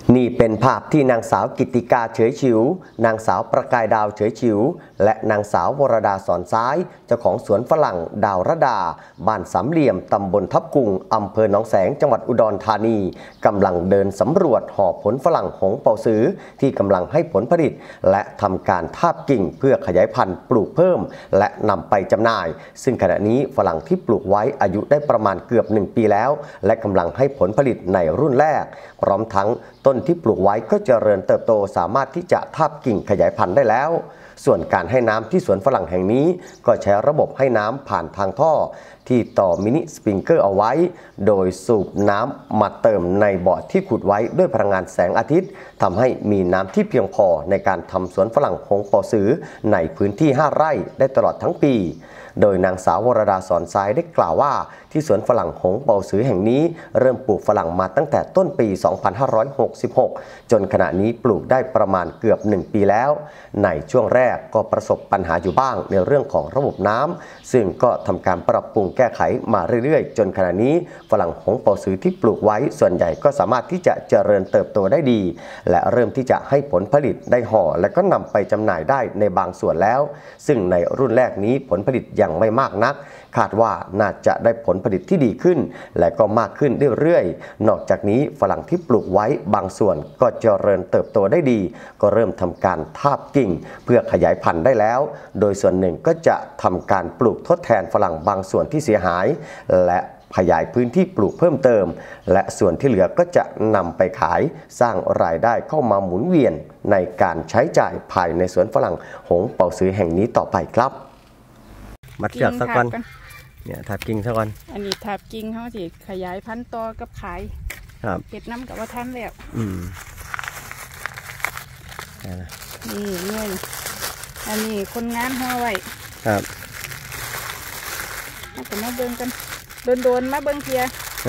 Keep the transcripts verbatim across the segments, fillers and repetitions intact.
นี่เป็นภาพที่นางสาวกิติกาเฉยฉิวนางสาวประกายดาวเฉยฉิวและนางสาววรดาสอนซ้ายเจ้าของสวนฝรั่งดาวระดาบ้านสามเหลี่ยมตำบลทับกุงอำเภอหนองแสงจังหวัดอุดรธานีกำลังเดินสำรวจห่อผลฝรั่งหงเป่าซื้อที่กำลังให้ผลผลิตและทำการทาบกิ่งเพื่อขยายพันธุ์ปลูกเพิ่มและนำไปจำหน่ายซึ่งขณะนี้ฝรั่งที่ปลูกไว้อายุได้ประมาณเกือบหนึ่งปีแล้วและกำลังให้ผลผลิตในรุ่นแรกพร้อมทั้งต้นที่ปลูกไว้ก็เจริญเติบโตสามารถที่จะทาบกิ่งขยายพันธุ์ได้แล้วส่วนการให้น้ำที่สวนฝรั่งแห่งนี้ก็ใช้ระบบให้น้ำผ่านทางท่อที่ต่อมินิสปริงเกอร์เอาไว้โดยสูบน้ำมาเติมในบ่อที่ขุดไว้ด้วยพลังงานแสงอาทิตย์ทำให้มีน้ำที่เพียงพอในการทำสวนฝรั่งหงเป่าซื้อในพื้นที่ห้าไร่ได้ตลอดทั้งปีโดยนางสาววรดาสอนซ้ายได้กล่าวว่าที่สวนฝรั่งหงเป่าซื้อแห่งนี้เริ่มปลูกฝรั่งมาตั้งแต่ต้นปี สองพันห้าร้อยหกสิบหก จนขณะนี้ปลูกได้ประมาณเกือบหนึ่งปีแล้วในช่วงแรกก็ประสบปัญหาอยู่บ้างในเรื่องของระบบน้ำซึ่งก็ทำการปรับปรุงแก้ไขมาเรื่อยๆจนขณะนี้ฝรั่งหงเป่าซื้อที่ปลูกไว้ส่วนใหญ่ก็สามารถที่จะเจริญเติบโตได้ดีและเริ่มที่จะให้ผลผลิตได้ห่อและก็นำไปจำหน่ายได้ในบางส่วนแล้วซึ่งในรุ่นแรกนี้ผลผลิตยังไม่มากนักคาดว่าน่าจะได้ผลผลิตที่ดีขึ้นและก็มากขึ้นเรื่อยๆนอกจากนี้ฝรั่งที่ปลูกไว้บางส่วนก็เจริญเติบโตได้ดีก็เริ่มทำการทาบกิ่งเพื่อขยายพันธุ์ได้แล้วโดยส่วนหนึ่งก็จะทำการปลูกทดแทนฝรั่งบางส่วนที่เสียหายและขยายพื้นที่ปลูกเพิ่มเติมและส่วนที่เหลือก็จะนำไปขายสร้างรายได้เข้ามาหมุนเวียนในการใช้จ่ายภายในสวนฝรั่งหงเป่าซื้อแห่งนี้ต่อไปครับมัดเชือกสักวันเนี่ยทับกิ่งสักวันอันนี้ทับกิ่งเขาสิขยายพันธุ์ต่อกับขายครับเก็บน้ำกับว่าท่านแล้วอืมนี่เงี้ยอันนี้คนงานห่อไว้ครับมาแต่มาเบิ่งกันโดนๆมาเบิ่งเพีย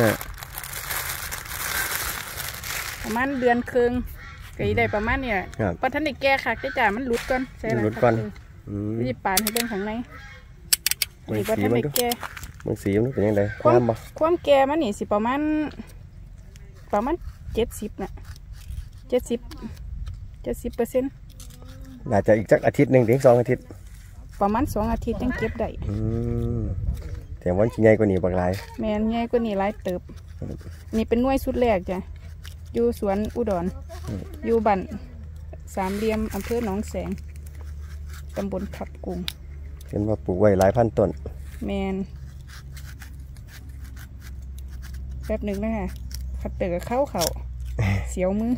ประมาณเดือนครึ่งก็ได้ประมาณเนี่ยพอท่านได้แก้ค่ะจ้ามันหลุดก่อนใช่ไหมหลุดก่อนรีบปานให้เบิ่งข้างในนี่พอท่านได้แก้บางสีมันเป็นยังไงความความแก่มันนี่สิประมาณประมาณเจ็ดสิบน่ะเจ็ดสิบเจ็ดสิบเปอร์เซ็นต์น่าจะอีกสักอาทิตย์หนึ่งถึงสองอาทิตย์ประมาณสองอาทิตย์ยังเก็บได้แต่วันที่ใหญ่กว่านี้บางรายแม่นใหญ่กว่านี้หลายเติบนี่เป็นหน่วยสุดแรกจ้ะอยู่สวนอุดรอยู่บ้านสามเหลี่ยมอำเภอหนองแสงตำบลทับกุงเห็นว่าปลูกไว้หลายพันต้นแมนแป๊บหนึ่งนะคะขัดเตะเข้าเขาเสียวมือ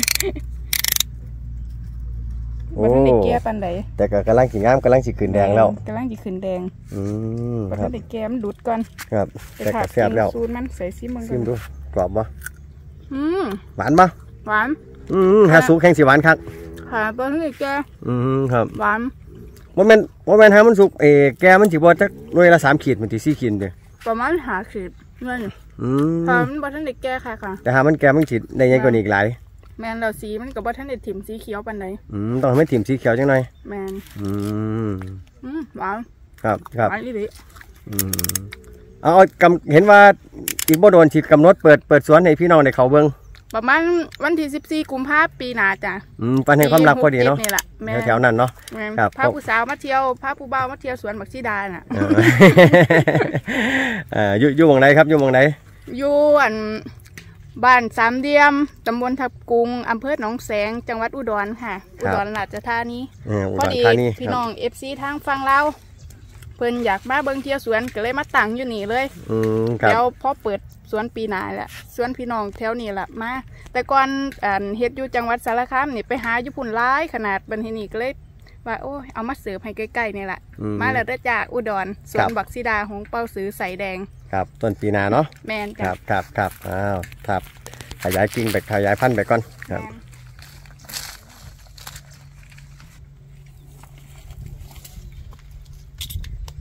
มันไม่ได้แก้ปันใดแต่ก็กำลังสีงามกำลังสีขืนแดงแล้วกำลังสีขืนแดงอืมมันไม่ได้แก้มันดุดก่อนครับแต่กระแซบแล้วซูนมันใส่ซิมึงซิมดูกรอบปะอืมหวานปะหวานอืมฮาสุแข่งสีหวานครับค่ะตอนนี้แก้อืมครับหวานว่ามันว่ามันฮามันสุกเอแกมันจีบว่าจะหน่วยละสามขีดมันตีสี่ขีดเดียวประมาณหาขีดเงินอืมหามันบอท่านเด็กแก้ค่ะค่ะแต่หามันแกมันขีดในยังกว่านี้อีกหลายแมนเราสีมันกับบอท่านเด็กถิ่มสีเขียวปันไหนอืมต้องให้ถิ่มสีเขียวจังหน่อยแมนอืมอืมหวานครับครับหวานอีหลีอืมเอากำเห็นว่าอีกบ่โดนฉีดกำหนดเปิดเปิดสวนให้พี่น้องในเขาเบิ้งประมาณวันที่สิบสี่กุมภาพันธ์ปีหน้าจ้ะอืมปันให้ความรักพอดีเนาะแถวนั้นเนาะครับพาผู้สาวมาเที่ยวพาผู้บ่าวมาเที่ยวสวนบักซีดาน่ะอ่าอยู่อยู่วงไหนครับอยู่วงไหนอยู่อันบ้านสามเหลี่ยมตำบลทับกุงอำเภอหนองแสงจังหวัดอุดรค่ะอุดรราชธานีพอดีพี่น้องเอฟซีทางฟังเราเพิ่นอยากมาเบิ่งเที่ยวสวนก็เลยมาตั้งอยู่นี่เลยแล้วพอเปิดสวนปีหน้าแหละสวนพี่น้องแถวนี้แหละมาแต่ก่อนเฮ็ดอยู่จังหวัดสารคามนี่ไปหาอยู่พุ่นร้ายขนาดบันทีนี้ก็เลยว่าโอ้ยเอามาเสิร์ฟให้ใกล้ๆนี่แหละมาแล้วได้จากอุดรสวนบักซีดาหงเป่าซื้อใส่แดงครับต้นปีหน้าเนาะแมนครับครับครับอ้าวครับขยายกิ่งไปขยายพันธุ์ไปก่อนครับ